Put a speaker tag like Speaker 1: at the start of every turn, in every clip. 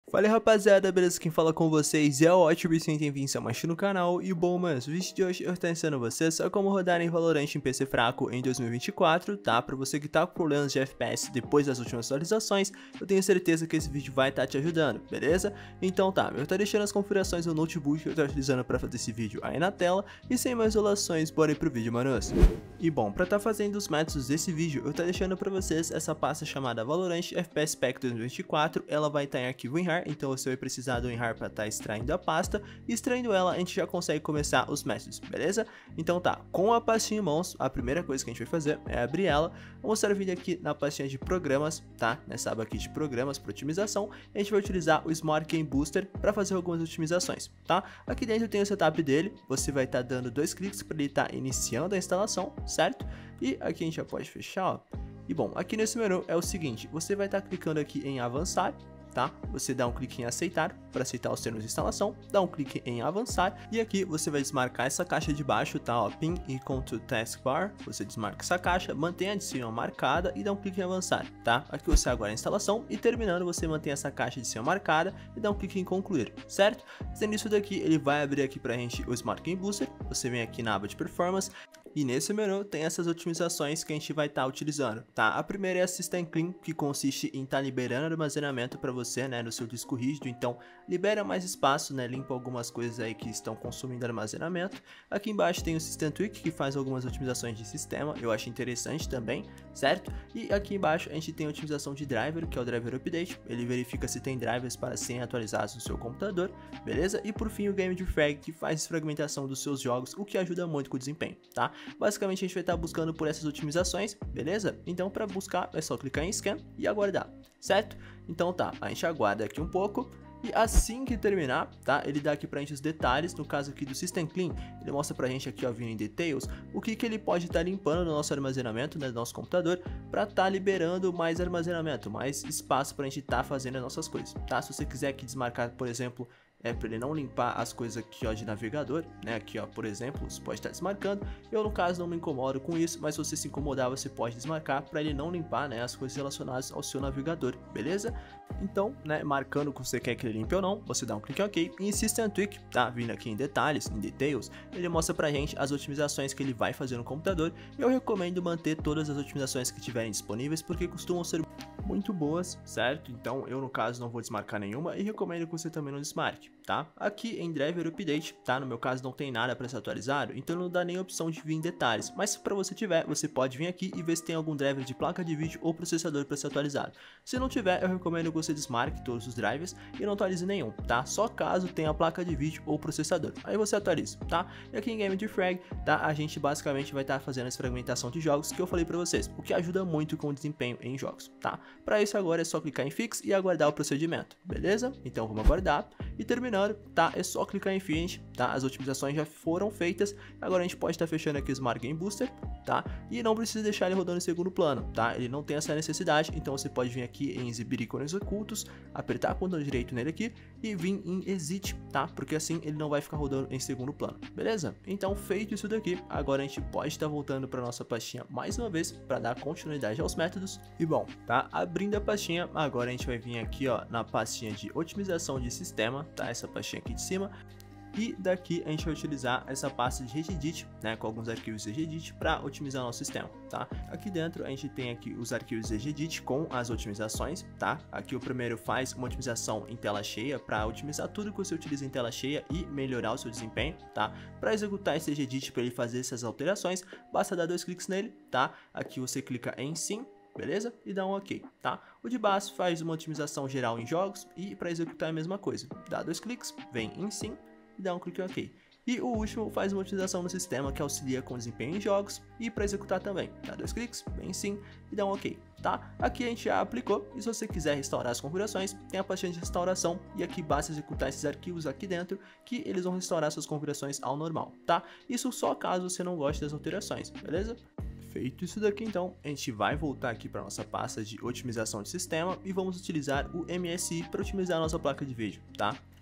Speaker 1: Fala aí, rapaziada, beleza? Quem fala com vocês é o Ótimo e bem-vindos a mais no canal. E bom, mano, o vídeo de hoje eu estou ensinando vocês só como rodar em Valorant em PC fraco em 2024, tá? Pra você que tá com problemas de FPS depois das últimas atualizações, eu tenho certeza que esse vídeo vai estar te ajudando, beleza? Então tá, eu tô deixando as configurações do notebook que eu tô utilizando pra fazer esse vídeo aí na tela. E sem mais enrolações, bora aí pro vídeo, manos. E bom, pra tá fazendo os métodos desse vídeo, eu tô deixando pra vocês essa pasta chamada Valorant FPS Pack 2024. Ela vai estar em arquivo WinRAR, então você vai precisar do WinRAR para estar extraindo a pasta, e extraindo ela a gente já consegue começar os métodos, beleza? Então tá, com a pastinha em mãos, a primeira coisa que a gente vai fazer é abrir ela. Vamos estar vindo aqui na pastinha de programas, tá? Nessa aba aqui de programas para otimização, a gente vai utilizar o Smart Game Booster para fazer algumas otimizações, tá? Aqui dentro tem o setup dele, você vai estar dando dois cliques para ele estar iniciando a instalação, certo? E aqui a gente já pode fechar, ó. E bom, aqui nesse menu é o seguinte, você vai estar clicando aqui em avançar, tá? Você dá um clique em aceitar para aceitar os termos de instalação, dá um clique em avançar e aqui você vai desmarcar essa caixa de baixo, tá? Ó, pin icon to taskbar, você desmarca essa caixa, mantém a de cima marcada e dá um clique em avançar, tá? Aqui você aguarda a instalação e terminando você mantém essa caixa de cima marcada e dá um clique em concluir, certo? Sendo isso daqui, ele vai abrir aqui pra gente o Smart Game Booster, você vem aqui na aba de performance e nesse menu tem essas otimizações que a gente vai estar utilizando, tá? A primeira é a System Clean, que consiste em estar liberando armazenamento para você, né, no seu disco rígido, então libera mais espaço, né, limpa algumas coisas aí que estão consumindo armazenamento. Aqui embaixo tem o System Tweak, que faz algumas otimizações de sistema, eu acho interessante também, certo? E aqui embaixo a gente tem a otimização de driver, que é o Driver Update, ele verifica se tem drivers para serem atualizados no seu computador, beleza? E por fim o Game Defrag, que faz desfragmentação dos seus jogos, o que ajuda muito com o desempenho, tá? Basicamente a gente vai estar buscando por essas otimizações, beleza? Então para buscar é só clicar em Scan e aguardar, certo? Então tá, a gente aguarda aqui um pouco e assim que terminar, tá? Ele dá aqui pra gente os detalhes, no caso aqui do System Clean, ele mostra pra gente aqui, ó, vindo em Details, o que ele pode estar limpando no nosso armazenamento, né, do nosso computador, pra estar liberando mais armazenamento, mais espaço pra gente estar fazendo as nossas coisas, tá? Se você quiser aqui desmarcar, por exemplo, para ele não limpar as coisas aqui, ó, de navegador, né, aqui, ó, por exemplo, você pode estar desmarcando. Eu no caso não me incomodo com isso, mas se você se incomodar você pode desmarcar para ele não limpar, né, as coisas relacionadas ao seu navegador, beleza? Então, né, marcando que você quer que ele limpe ou não, você dá um clique em OK e em System Tweak, tá? Vindo aqui em detalhes, em Details, ele mostra pra gente as otimizações que ele vai fazer no computador. Eu recomendo manter todas as otimizações que tiverem disponíveis, porque costumam ser muito boas, certo? Então eu no caso não vou desmarcar nenhuma e recomendo que você também não desmarque, tá? Aqui em Driver Update, tá? No meu caso não tem nada para ser atualizado, então não dá nem opção de vir em detalhes, mas se para você tiver, você pode vir aqui e ver se tem algum driver de placa de vídeo ou processador para ser atualizado. Se não tiver, eu recomendo que você desmarque todos os drivers e não atualize nenhum, tá? Só caso tenha placa de vídeo ou processador, aí você atualiza, tá? E aqui em Game Defrag, tá? A gente basicamente vai estar fazendo essa fragmentação de jogos que eu falei para vocês, o que ajuda muito com o desempenho em jogos, tá? Para isso agora é só clicar em Fix e aguardar o procedimento, beleza? Então vamos aguardar e terminando, tá? É só clicar em Finish, tá? As otimizações já foram feitas, agora a gente pode estar fechando aqui o Smart Game Booster, tá? E não precisa deixar ele rodando em segundo plano, tá? Ele não tem essa necessidade, então você pode vir aqui em exibir ícones ocultos, apertar com o botão direito nele aqui e vir em Exit, tá? Porque assim ele não vai ficar rodando em segundo plano, beleza? Então feito isso daqui, agora a gente pode estar voltando para nossa pastinha mais uma vez para dar continuidade aos métodos. E bom, tá? Abrindo a pastinha, agora a gente vai vir aqui, ó, na pastinha de otimização de sistema, tá? Essa pastinha aqui de cima. E daqui a gente vai utilizar essa pasta de Regedit, né, com alguns arquivos Regedit para otimizar nosso sistema, tá? Aqui dentro a gente tem aqui os arquivos Regedit com as otimizações, tá? Aqui o primeiro faz uma otimização em tela cheia para otimizar tudo que você utiliza em tela cheia e melhorar o seu desempenho, tá? Para executar esse Regedit, para ele fazer essas alterações, basta dar dois cliques nele, tá? Aqui você clica em Sim, beleza? E dá um OK, tá? O de baixo faz uma otimização geral em jogos e para executar é a mesma coisa. Dá dois cliques, vem em Sim e dá um clique em OK. E o último faz uma otimização no sistema que auxilia com o desempenho em jogos e para executar também. Dá dois cliques, vem em Sim e dá um OK, tá? Aqui a gente já aplicou e se você quiser restaurar as configurações, tem a pastinha de restauração e aqui basta executar esses arquivos aqui dentro que eles vão restaurar suas configurações ao normal, tá? Isso só caso você não goste das alterações, beleza? Feito isso daqui, então, a gente vai voltar aqui para nossa pasta de otimização de sistema e vamos utilizar o MSI para otimizar a nossa placa de vídeo, tá?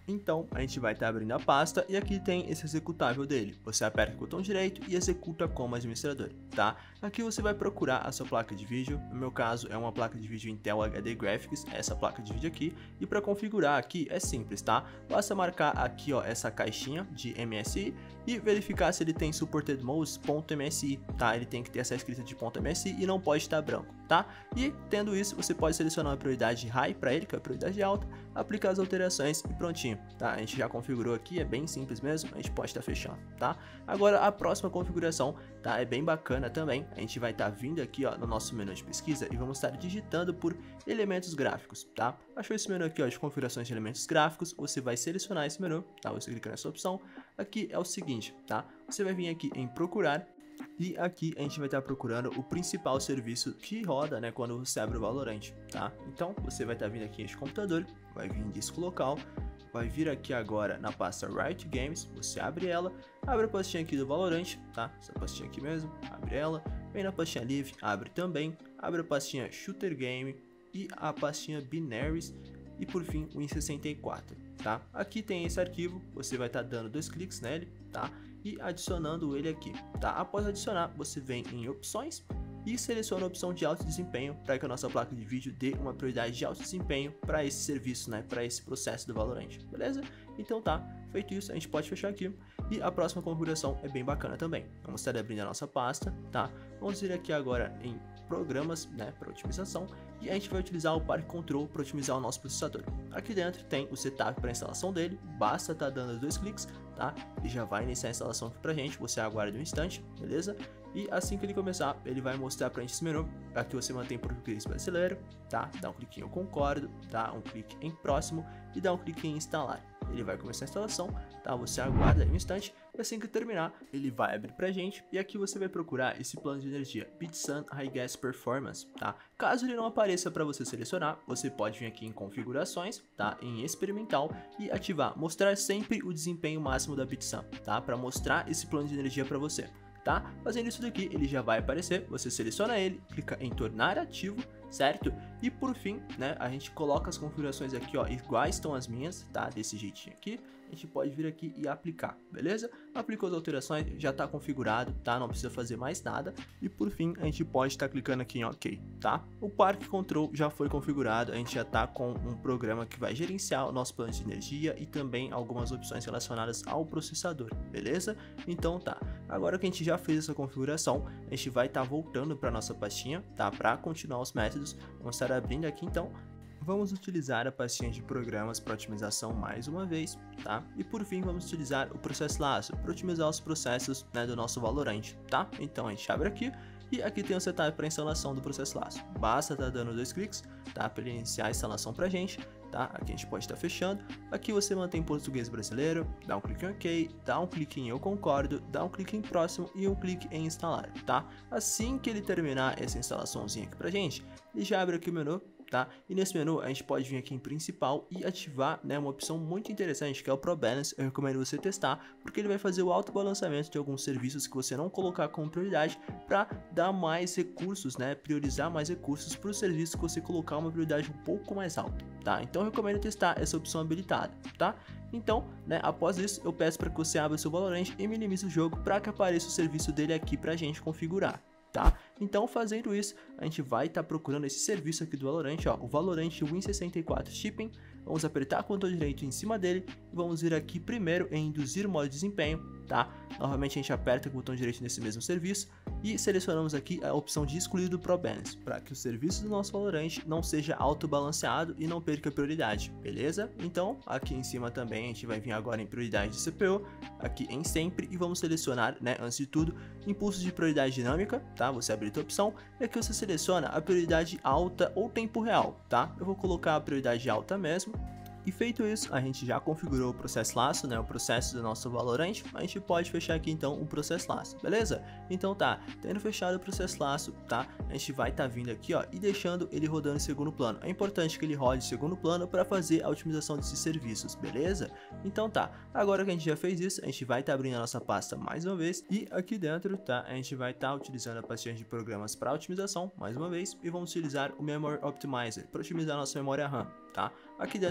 Speaker 1: Então, a gente vai estar abrindo a pasta e aqui tem esse executável dele. Você aperta com o botão direito e executa como administrador, tá? Aqui você vai procurar a sua placa de vídeo. No meu caso, é uma placa de vídeo Intel HD Graphics, essa placa de vídeo aqui. E para configurar aqui é simples, tá? Basta marcar aqui, ó, essa caixinha de MSI e verificar se ele tem supported modes .msi, tá? Ele tem que ter essa escrita de .msi e não pode estar branco, tá? E tendo isso, você pode selecionar uma prioridade high para ele, que é a prioridade alta, aplicar as alterações e prontinho, tá? A gente já configurou aqui, é bem simples mesmo, a gente pode estar fechando, tá? Agora a próxima configuração, tá? É bem bacana também, a gente vai estar vindo aqui, ó, no nosso menu de pesquisa e vamos estar digitando por elementos gráficos, tá? Achou esse menu aqui, ó, de configurações de elementos gráficos, você vai selecionar esse menu, tá? Você clica nessa opção, aqui é o seguinte, tá? Você vai vir aqui em procurar. E aqui a gente vai estar procurando o principal serviço que roda, né, quando você abre o Valorant, tá? Então você vai estar vindo aqui neste computador, vai vir em disco local, vai vir aqui agora na pasta Riot Games, você abre ela, abre a pastinha aqui do Valorant, tá? Essa pastinha aqui mesmo, abre ela, vem na pastinha Live, abre também, abre a pastinha Shooter Game e a pastinha Binaries e por fim o Win64, tá? Aqui tem esse arquivo, você vai estar dando 2 cliques nele, tá? E adicionando ele aqui, tá? Após adicionar, você vem em opções e seleciona a opção de alto desempenho para que a nossa placa de vídeo dê uma prioridade de alto desempenho para esse serviço, né? Para esse processo do Valorant, beleza? Então tá, feito isso, a gente pode fechar aqui. E a próxima configuração é bem bacana também. Vamos estar abrindo a nossa pasta, tá? Vamos vir aqui agora em programas, né, para otimização, e a gente vai utilizar o Park Control para otimizar o nosso processador. Aqui dentro tem o setup para instalação dele, basta estar dando 2 cliques, tá? E já vai iniciar a instalação aqui pra gente, você aguarda um instante, beleza? E assim que ele começar, ele vai mostrar pra gente esse menu. Aqui você mantém português brasileiro, tá? Dá um clique em eu concordo, dá um clique em próximo e dá um clique em instalar. Ele vai começar a instalação, tá? Você aguarda um instante e assim que terminar, ele vai abrir pra gente. E aqui você vai procurar esse plano de energia BitSun High Gas Performance, tá? Caso ele não apareça para você selecionar, você pode vir aqui em configurações, tá? Em experimental e ativar mostrar sempre o desempenho máximo da BitSun, tá? Para mostrar esse plano de energia para você. Tá? Fazendo isso daqui, ele já vai aparecer, você seleciona ele, clica em tornar ativo, certo? E por fim, né, a gente coloca as configurações aqui, ó, iguais estão as minhas, tá? Desse jeitinho aqui, a gente pode vir aqui e aplicar, beleza? Aplicou as alterações, já tá configurado, tá? Não precisa fazer mais nada. E por fim, a gente pode estar clicando aqui em OK, tá? O Park Control já foi configurado, a gente já tá com um programa que vai gerenciar o nosso plano de energia e também algumas opções relacionadas ao processador, beleza? Então tá, agora que a gente já fez essa configuração, a gente vai estar voltando para nossa pastinha, tá? Para continuar os métodos, vamos estar abrindo aqui então. Vamos utilizar a pastinha de programas para otimização mais uma vez, tá? E por fim vamos utilizar o processo laço para otimizar os processos, né, do nosso Valorant, tá? Então a gente abre aqui e aqui tem o setup para instalação do processo laço. Basta estar dando 2 cliques, tá? Para ele iniciar a instalação pra gente, tá? Aqui a gente pode estar fechando. Aqui você mantém português brasileiro, dá um clique em OK, dá um clique em eu concordo, dá um clique em próximo e um clique em instalar, tá? Assim que ele terminar essa instalaçãozinha aqui pra gente, ele já abre aqui o menu, tá? E nesse menu a gente pode vir aqui em principal e ativar, né, uma opção muito interessante que é o Pro Balance. Eu recomendo você testar porque ele vai fazer o autobalanceamento de alguns serviços que você não colocar como prioridade para dar mais recursos, né, priorizar mais recursos para os serviços que você colocar uma prioridade um pouco mais alta, tá? Então eu recomendo testar essa opção habilitada, tá? Então, né, após isso eu peço para que você abra o seu Valorant e minimize o jogo para que apareça o serviço dele aqui para a gente configurar. Tá? Então, fazendo isso, a gente vai estar procurando esse serviço aqui do Valorant, ó, o Valorant Win64 Shipping. Vamos apertar com o botão direito em cima dele e vamos vir aqui primeiro em induzir modo de desempenho, tá? Novamente a gente aperta com o botão direito nesse mesmo serviço e selecionamos aqui a opção de excluir do Pro Balance, para que o serviço do nosso Valorant não seja autobalanceado e não perca prioridade, beleza? Então, aqui em cima também a gente vai vir agora em prioridade de CPU, aqui em sempre, e vamos selecionar, né, antes de tudo, impulsos de prioridade dinâmica, tá? Você abre a opção e aqui você seleciona a prioridade alta ou tempo real, tá? Eu vou colocar a prioridade alta mesmo. E feito isso, a gente já configurou o processo laço, né, o processo do nosso Valorant, a gente pode fechar aqui então o processo laço, beleza? Então tá, tendo fechado o processo laço, tá, a gente vai estar vindo aqui, ó, e deixando ele rodando em segundo plano. É importante que ele rode em segundo plano para fazer a otimização desses serviços, beleza? Então tá, agora que a gente já fez isso, a gente vai estar abrindo a nossa pasta mais uma vez e aqui dentro, tá, a gente vai estar utilizando a pastinha de programas para otimização mais uma vez e vamos utilizar o Memory Optimizer para otimizar a nossa memória RAM, tá? Aqui dentro tem o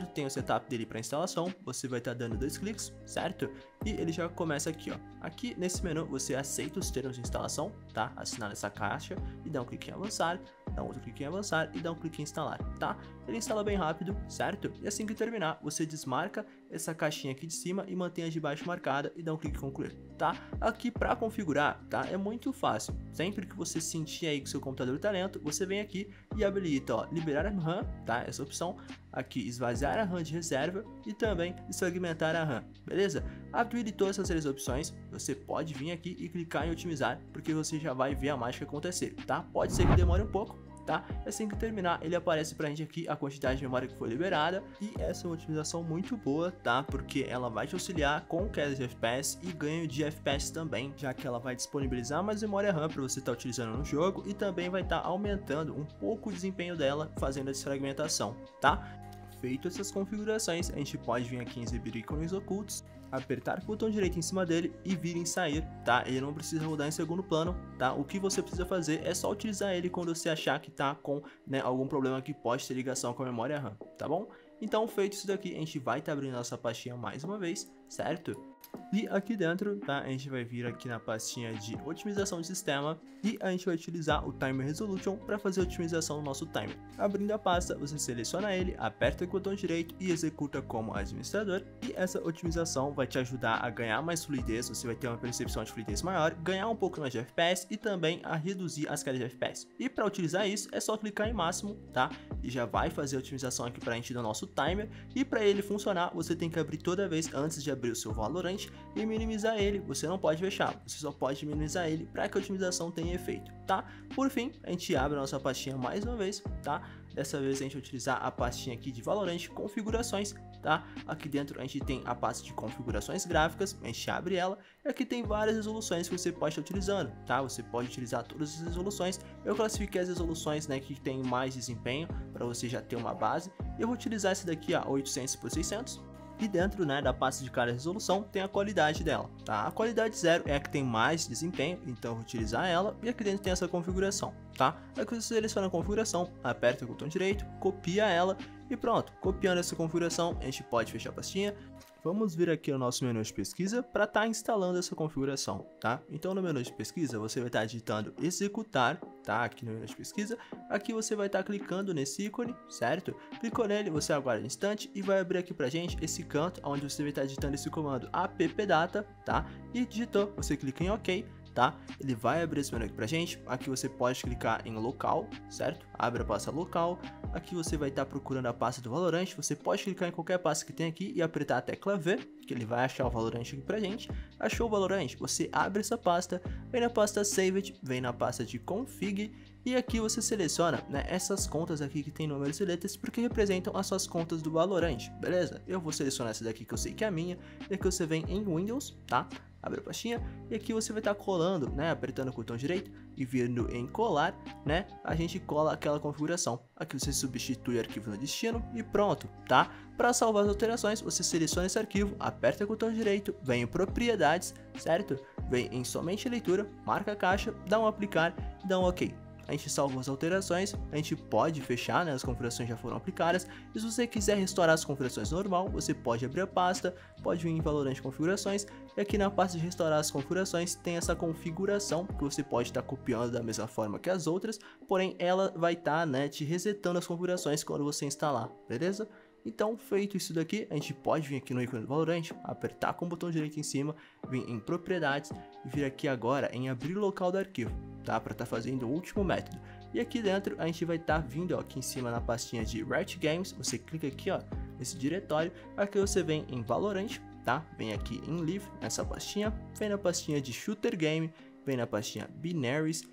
Speaker 1: setup dele para instalação, você vai estar dando 2 cliques, certo? E ele já começa aqui, ó. Aqui nesse menu você aceita os termos de instalação, tá? Assinar essa caixa e dá um clique em avançar, dá outro clique em avançar e dá um clique em instalar, tá? Ele instala bem rápido, certo? E assim que terminar, você desmarca essa caixinha aqui de cima e mantém a de baixo marcada e dá um clique em concluir, tá? Aqui para configurar, tá? É muito fácil. Sempre que você sentir aí que seu computador tá lento, você vem aqui e habilita, ó, liberar a RAM, tá? Essa opção. Aqui, esvaziar a RAM de reserva e também desfragmentar a RAM, beleza? Habilitou essas 3 opções, você pode vir aqui e clicar em otimizar, porque você já vai ver a mágica acontecer, tá? Pode ser que demore um pouco, tá? Assim que terminar, ele aparece pra gente aqui a quantidade de memória que foi liberada, e essa é uma otimização muito boa, tá? Porque ela vai te auxiliar com queda de FPS e ganho de FPS também, já que ela vai disponibilizar mais memória RAM para você estar utilizando no jogo e também vai estar aumentando um pouco o desempenho dela fazendo a desfragmentação, tá? Feito essas configurações, a gente pode vir aqui em exibir ícones ocultos, apertar o botão direito em cima dele e vir em sair, tá? Ele não precisa rodar em segundo plano, tá? O que você precisa fazer é só utilizar ele quando você achar que tá com, né, algum problema que pode ter ligação com a memória RAM, tá bom? Então, feito isso daqui, a gente vai estar abrindo nossa pastinha mais uma vez, certo? E aqui dentro, tá, a gente vai vir aqui na pastinha de otimização de sistema e a gente vai utilizar o Timer Resolution para fazer a otimização do nosso timer. Abrindo a pasta, você seleciona ele, aperta o botão direito e executa como administrador, e essa otimização vai te ajudar a ganhar mais fluidez, você vai ter uma percepção de fluidez maior, ganhar um pouco mais de FPS e também a reduzir as quedas de FPS. E para utilizar isso, é só clicar em máximo, tá? E já vai fazer a otimização aqui para a gente do nosso timer, e para ele funcionar, você tem que abrir toda vez antes de abrir o seu Valorant e minimizar ele, você não pode fechar, você só pode minimizar ele para que a otimização tenha efeito, tá? Por fim, a gente abre a nossa pastinha mais uma vez, tá? Dessa vez a gente vai utilizar a pastinha aqui de Valorant configurações, tá? Aqui dentro a gente tem a pasta de configurações gráficas, a gente abre ela e aqui tem várias resoluções que você pode estar utilizando, tá? Você pode utilizar todas as resoluções. Eu classifiquei as resoluções, né, que tem mais desempenho para você já ter uma base. Eu vou utilizar essa daqui a 800 por 600. E dentro, né, da pasta de cada resolução tem a qualidade dela, tá? A qualidade 0 é a que tem mais desempenho, então eu vou utilizar ela, e aqui dentro tem essa configuração, tá? Aqui você seleciona a configuração, aperta o botão direito, copia ela e pronto. Copiando essa configuração, a gente pode fechar a pastinha. Vamos vir aqui no nosso menu de pesquisa para estar instalando essa configuração, tá? Então no menu de pesquisa você vai estar digitando executar, tá? Aqui no menu de pesquisa, aqui você vai estar clicando nesse ícone, certo? Clicou nele, você aguarda um instante e vai abrir aqui pra gente esse canto onde você vai estar digitando esse comando appdata, tá? E digitou, você clica em OK, tá? Ele vai abrir esse menu aqui pra gente. Aqui você pode clicar em local, certo? Abre a pasta local. Aqui você vai estar procurando a pasta do Valorant. Você pode clicar em qualquer pasta que tem aqui e apertar a tecla V, que ele vai achar o Valorant aqui pra gente. Achou o Valorant? Você abre essa pasta, vem na pasta Saved, vem na pasta de Config e aqui você seleciona, né, essas contas aqui que tem números e letras porque representam as suas contas do Valorant, beleza? Eu vou selecionar essa daqui que eu sei que é a minha. E aqui você vem em Windows, tá? Abre a pastinha e aqui você vai estar colando, né, apertando o botão direito e vindo em colar, né, a gente cola aquela configuração. Aqui você substitui o arquivo no destino e pronto, tá? Para salvar as alterações, você seleciona esse arquivo, aperta o botão direito, vem em propriedades, certo? Vem em somente leitura, marca a caixa, dá um aplicar e dá um OK. A gente salva as alterações, a gente pode fechar, né, as configurações já foram aplicadas, e se você quiser restaurar as configurações normal, você pode abrir a pasta, pode vir em Valorant configurações, e aqui na pasta de restaurar as configurações tem essa configuração, que você pode estar copiando da mesma forma que as outras, porém ela vai estar, né, te resetando as configurações quando você instalar, beleza? Então, feito isso daqui, a gente pode vir aqui no ícone do Valorant, apertar com o botão direito em cima, vir em propriedades e vir aqui agora em abrir o local do arquivo, tá? Para estar fazendo o último método. E aqui dentro a gente vai estar vindo, ó, aqui em cima na pastinha de Riot Games, você clica aqui, ó, nesse diretório, aqui você vem em Valorant, tá? Vem aqui em Live, nessa pastinha, vem na pastinha de Shooter Game, vem na pastinha Binaries,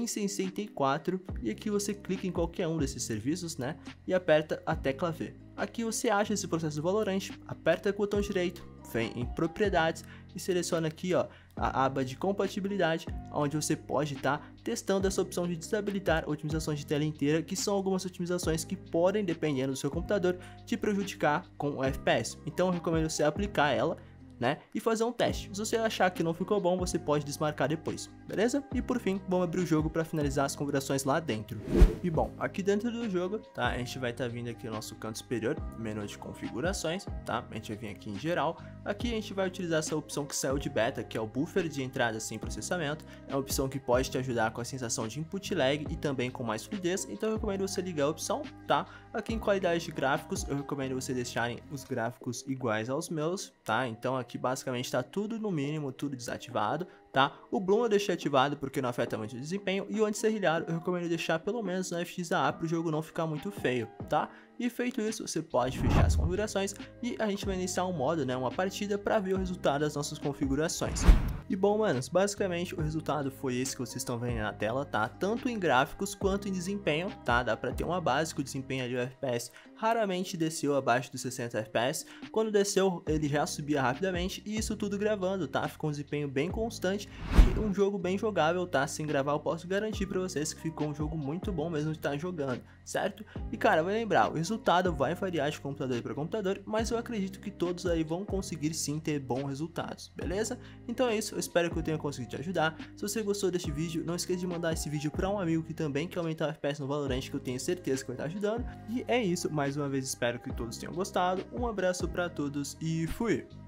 Speaker 1: Win64 e aqui você clica em qualquer um desses serviços, né, e aperta a tecla V. Aqui você acha esse processo do Valorant, aperta o botão direito, vem em propriedades e seleciona aqui, ó, a aba de compatibilidade, onde você pode estar testando essa opção de desabilitar otimizações de tela inteira, que são algumas otimizações que podem, dependendo do seu computador, te prejudicar com o FPS. Então eu recomendo você aplicar ela, né, e fazer um teste. Se você achar que não ficou bom, você pode desmarcar depois, beleza? E por fim, vamos abrir o jogo para finalizar as configurações lá dentro. E bom, aqui dentro do jogo, tá, a gente vai estar vindo aqui no nosso canto superior, menu de configurações, tá, a gente vai vir aqui em geral. Aqui a gente vai utilizar essa opção que saiu de beta, que é o buffer de entrada sem processamento. É uma opção que pode te ajudar com a sensação de input lag e também com mais fluidez, então eu recomendo você ligar a opção, tá? Aqui em qualidade de gráficos, eu recomendo você deixarem os gráficos iguais aos meus, tá? Então aqui basicamente está tudo no mínimo, tudo desativado, tá? O Bloom eu deixei ativado porque não afeta muito o desempenho, e o anti-serrilhado eu recomendo deixar pelo menos no FXAA para o jogo não ficar muito feio, tá? E feito isso, você pode fechar as configurações e a gente vai iniciar um modo, né, uma partida para ver o resultado das nossas configurações. E bom, manos, basicamente o resultado foi esse que vocês estão vendo na tela, tá? Tanto em gráficos quanto em desempenho, tá? Dá pra ter uma base que o desempenho ali, o FPS, raramente desceu abaixo dos 60 FPS. Quando desceu, ele já subia rapidamente, e isso tudo gravando, tá? Ficou um desempenho bem constante e um jogo bem jogável, tá? Sem gravar, eu posso garantir pra vocês que ficou um jogo muito bom mesmo de estar jogando, certo? E cara, vai lembrar, o resultado vai variar de computador para computador, mas eu acredito que todos aí vão conseguir sim ter bons resultados, beleza? Então é isso, eu espero que eu tenha conseguido te ajudar. Se você gostou deste vídeo, não esqueça de mandar esse vídeo para um amigo que também quer aumentar o FPS no Valorant, que eu tenho certeza que vai estar ajudando. E é isso, mais uma vez espero que todos tenham gostado, um abraço para todos e fui!